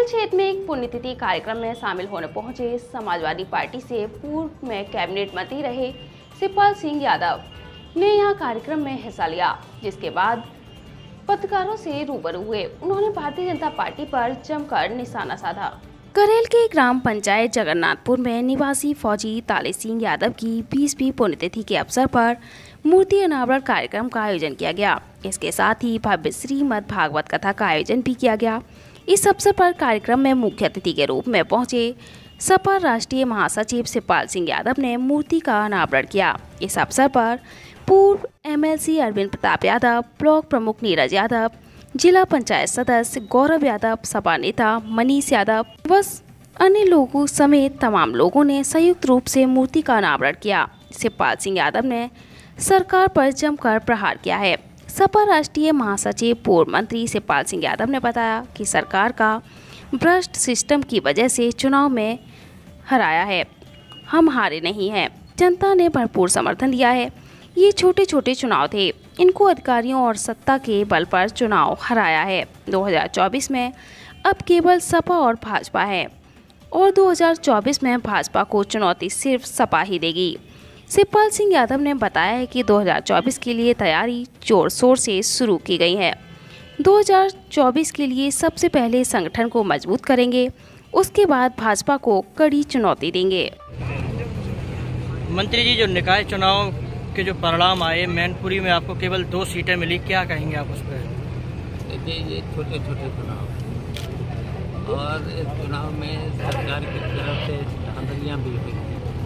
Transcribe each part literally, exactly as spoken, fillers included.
क्षेत्र में एक पुण्यतिथि कार्यक्रम में शामिल होने पहुंचे समाजवादी पार्टी से पूर्व में कैबिनेट मंत्री रहे शिवपाल सिंह यादव ने यहां कार्यक्रम में हिस्सा लिया, जिसके बाद पत्रकारों से रूबरू हुए। उन्होंने भारतीय जनता पार्टी पर जमकर निशाना साधा। करेल के ग्राम पंचायत जगन्नाथपुर में निवासी फौजी ताले सिंह यादव की बीसवीं पुण्यतिथि के अवसर पर मूर्ति अनावरण कार्यक्रम का आयोजन किया गया। इसके साथ ही भव्य श्रीमद् भागवत कथा का आयोजन भी किया गया। इस अवसर पर कार्यक्रम में मुख्य अतिथि के रूप में पहुंचे सपा राष्ट्रीय महासचिव शिवपाल सिंह यादव ने मूर्ति का अनावरण किया। इस अवसर पर पूर्व एमएलसी अरविंद प्रताप यादव, ब्लॉक प्रमुख नीरज यादव, जिला पंचायत सदस्य गौरव यादव, सपा नेता मनीष यादव व अन्य लोगों समेत तमाम लोगों ने संयुक्त रूप से मूर्ति का अनावरण किया। शिवपाल सिंह यादव ने सरकार पर जमकर प्रहार किया है। सपा राष्ट्रीय महासचिव पूर्व मंत्री शिवपाल सिंह यादव ने बताया कि सरकार का भ्रष्ट सिस्टम की वजह से चुनाव में हराया है। हम हारे नहीं हैं, जनता ने भरपूर समर्थन दिया है। ये छोटे छोटे चुनाव थे, इनको अधिकारियों और सत्ता के बल पर चुनाव हराया है। दो हज़ार चौबीस में अब केवल सपा और भाजपा है और दो हज़ार चौबीस में भाजपा को चुनौती सिर्फ सपा ही देगी। शिवपाल सिंह यादव ने बताया है कि दो हज़ार चौबीस के लिए तैयारी जोर शोर से शुरू की गई है। दो हज़ार चौबीस के लिए सबसे पहले संगठन को मजबूत करेंगे, उसके बाद भाजपा को कड़ी चुनौती देंगे। मंत्री जी, जो निकाय चुनाव के जो परिणाम आए, मैनपुरी में आपको केवल दो सीटें मिली, क्या कहेंगे आप उस पर? देखिए, ये छोटे छोटे चुनाव और इस चुनाव में सरकार की तरफ से धांधलियाँ भी हुई,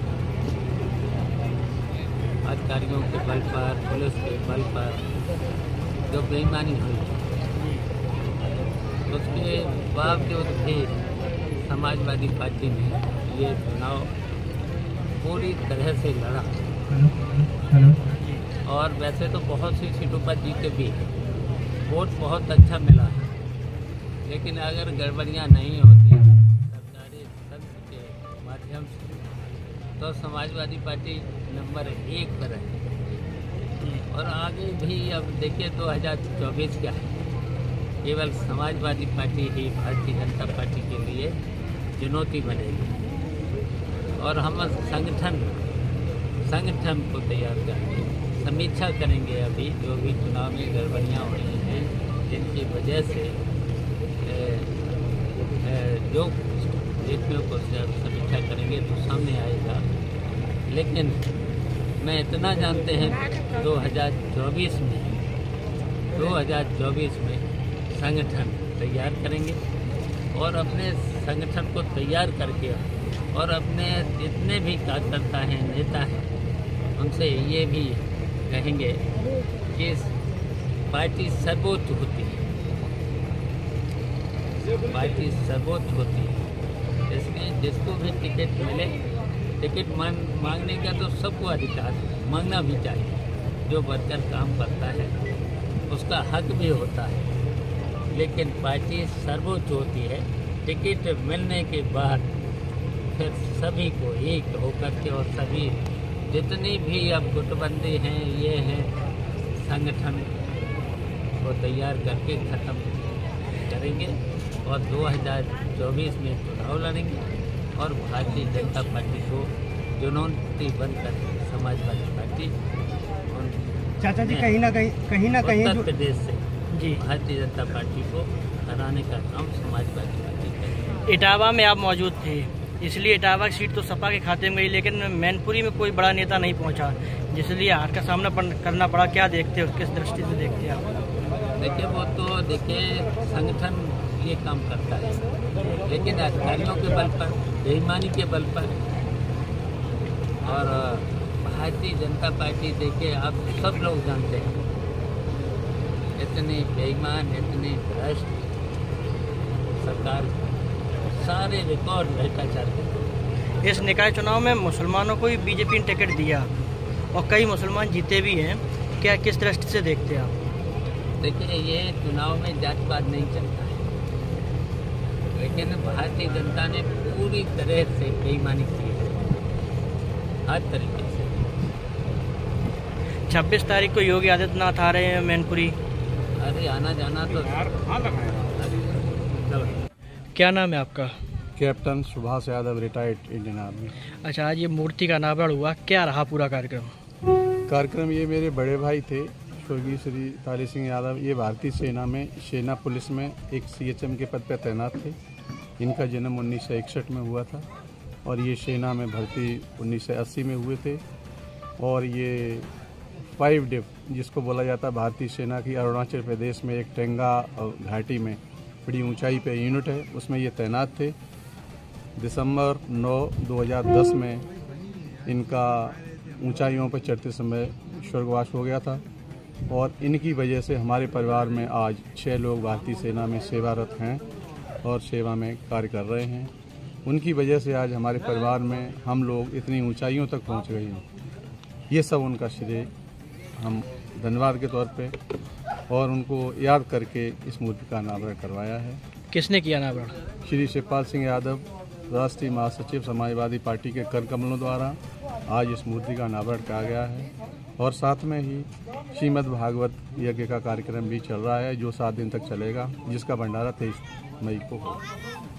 अधिकारियों के बल पर, पुलिस के बल पर जो बेईमानी हुई, उसके बावजूद भी समाजवादी पार्टी ने ये चुनाव पूरी तरह से लड़ा और वैसे तो बहुत सी सीटों पर जीते भी, वोट बहुत अच्छा मिला है। लेकिन अगर गड़बड़ियाँ नहीं होती सरकारी तंत्र के माध्यम से तो समाजवादी पार्टी नंबर एक पर है। और आगे भी अब देखिए दो हज़ार चौबीस क्या है, केवल समाजवादी पार्टी ही भारतीय जनता पार्टी के लिए चुनौती बनेगी और हम संगठन संगठन को तैयार करेंगे, समीक्षा करेंगे। अभी जो भी चुनाव में गड़बड़ियाँ हो रही हैं, जिनकी वजह से ए, ए, जो व्यक्तियों को समीक्षा करेंगे तो सामने आएगा। लेकिन मैं इतना जानते हैं दो हज़ार चौबीस में दो हज़ार चौबीस में संगठन तैयार करेंगे और अपने संगठन को तैयार करके और अपने जितने भी कार्यकर्ता हैं, नेता हैं, उनसे ये भी कहेंगे कि पार्टी सर्वोच्च होती है, पार्टी सर्वोच्च होती है। इसलिए जिसको भी टिकट मिले, टिकट मांग मांगने का तो सबको अधिकार मांगना भी चाहिए। जो वर्कर काम करता है उसका हक भी होता है, लेकिन पार्टी सर्वोच्च होती है। टिकट मिलने के बाद फिर सभी को एक होकर के और सभी जितनी भी अब गुटबंदी हैं, ये हैं, संगठन को तैयार करके ख़त्म करेंगे और दो हज़ार चौबीस में चुनाव लड़ेंगे और भारतीय जनता पार्टी को चुनौती बनकर समाजवादी पार्टी चाचा जी कहीं ना कहीं कहीं ना कहीं उत्तर प्रदेश से जी भारतीय जनता पार्टी को हराने का काम समाजवादी पार्टी करेगी। इटावा में आप मौजूद थे, इसलिए इटावा की सीट तो सपा के खाते में गई, लेकिन मैनपुरी में कोई बड़ा नेता नहीं पहुंचा, जिसलिए हार का सामना करना पड़ा। क्या देखते हो, किस दृष्टि से देखते हैं आप? देखिए, वो तो देखिए संगठन ये काम करता है, लेकिन अधिकारियों के बल पर, बेईमानी के बल पर और भारतीय जनता पार्टी देखिए आप सब लोग जानते हैं, इतने बेईमान, इतने भ्रष्ट सरकार, सारे रिकॉर्ड भ्रष्टाचार के। इस निकाय चुनाव में मुसलमानों को भी बीजेपी ने टिकट दिया और कई मुसलमान जीते भी हैं, क्या किस दृष्टि से देखते हैं आप? देखिए, ये चुनाव में जातिवाद नहीं चलता है, लेकिन भारतीय जनता ने पूरी तरह से बेईमानी की है, हर तरीके से। छब्बीस तारीख को योगी आदित्यनाथ आ रहे हैं मैनपुरी, अरे आना जाना तो क्या नाम है आपका? Captain Subhash Yadav, retired Indian army. अच्छा, आज ये मूर्ति का अनावरण हुआ, क्या रहा पूरा कार्यक्रम? कार्यक्रम ये मेरे बड़े भाई थे स्वर्गीय श्री ताली सिंह यादव, ये भारतीय सेना में सेना पुलिस में एक सीएचएम के पद पर तैनात थे। इनका जन्म उन्नीस सौ इकसठ में हुआ था और ये सेना में भर्ती उन्नीस सौ अस्सी में हुए थे। और ये फाइव डिप जिसको बोला जाता है भारतीय सेना की अरुणाचल प्रदेश में एक टेंगा घाटी में बड़ी ऊंचाई पे यूनिट है, उसमें ये तैनात थे। दिसंबर नौ दो हज़ार दस में इनका ऊंचाइयों पर चढ़ते समय स्वर्गवास हो गया था और इनकी वजह से हमारे परिवार में आज छः लोग भारतीय सेना में सेवारत हैं और सेवा में कार्य कर रहे हैं। उनकी वजह से आज हमारे परिवार में हम लोग इतनी ऊंचाइयों तक पहुंच गए हैं। ये सब उनका श्रेय हम धन्यवाद के तौर पे और उनको याद करके इस मूर्ति का अनावरण करवाया है। किसने किया अनावरण? श्री शिवपाल सिंह यादव, राष्ट्रीय महासचिव समाजवादी पार्टी के कर कमलों द्वारा आज इस मूर्ति का अनावरण किया गया है और साथ में ही श्रीमद् भागवत यज्ञ का कार्यक्रम भी चल रहा है जो सात दिन तक चलेगा, जिसका भंडारा तेईस मई को होगा।